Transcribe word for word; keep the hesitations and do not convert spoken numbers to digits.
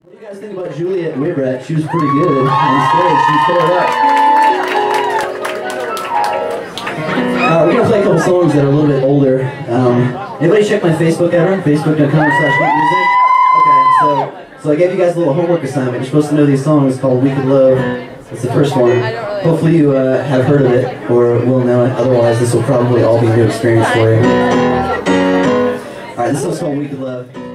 What do you guys think about Juliet Wibret? She was pretty good on stage. She tore it up. Uh, we're going to play a couple songs that are a little bit older. Um, anybody check my Facebook ever? Facebook dot com slash music. Okay, so, so I gave you guys a little homework assignment. You're supposed to know these songs called We Could Love. That's the first one. Hopefully you uh, have heard of it or will know it. Otherwise, this will probably all be a new experience for you. Alright, this one's called We Could Love.